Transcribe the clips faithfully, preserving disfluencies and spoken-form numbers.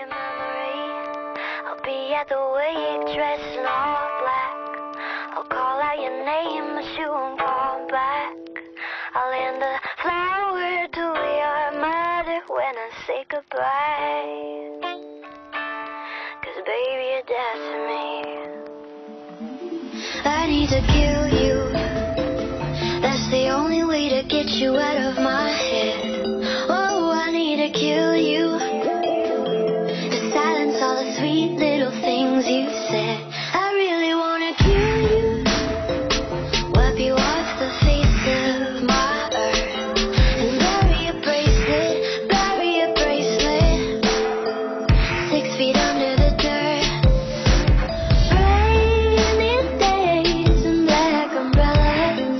your memory. I'll be at the wake dressed in all black. I'll call out your name, but you won't call back. I'll hand a flower to your mother when I say goodbye. Cause baby, you're dead to me. I need to kill you. That's the only way to get you out of my head. Oh, I need to kill you. To silence all the sweet little things you said. I really wanna kill you. Wipe you off the face of my earth. And bury a bracelet, bury a bracelet. Six feet under the dirt. Rainy days and black umbrellas.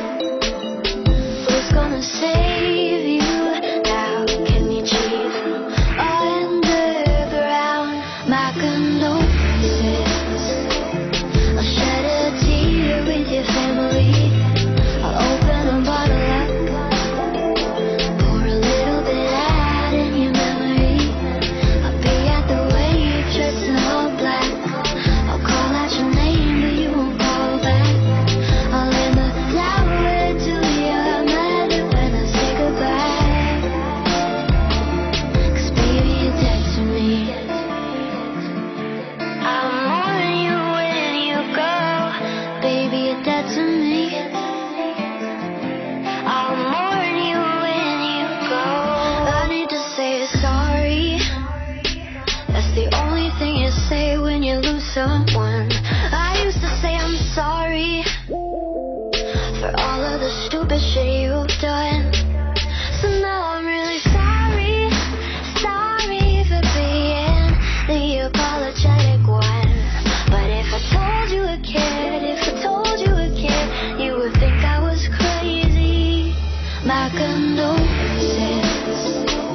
Who's gonna save you now? Can you cheat underground? My condolences. I'll shed a tear with your family. I'll open a bottle up, pour a little bit out in your memory. I'll be at the wake dressed in all black. I'll call out your name, but you won't call back. I'll hand the flower to your mother when I say goodbye. Cause baby, you're dead to me. I'll mourn you when you go. Baby, you're dead to me. I'll mourn you when you go. I need to say sorry. That's the only thing you say when you lose someone. I used to say I'm sorry for all of the stupid shit you've done. So now I'm really sorry. Sorry for being the apologetic one. But if I told you again, if I told you again, you would think I was crazy. My condolences.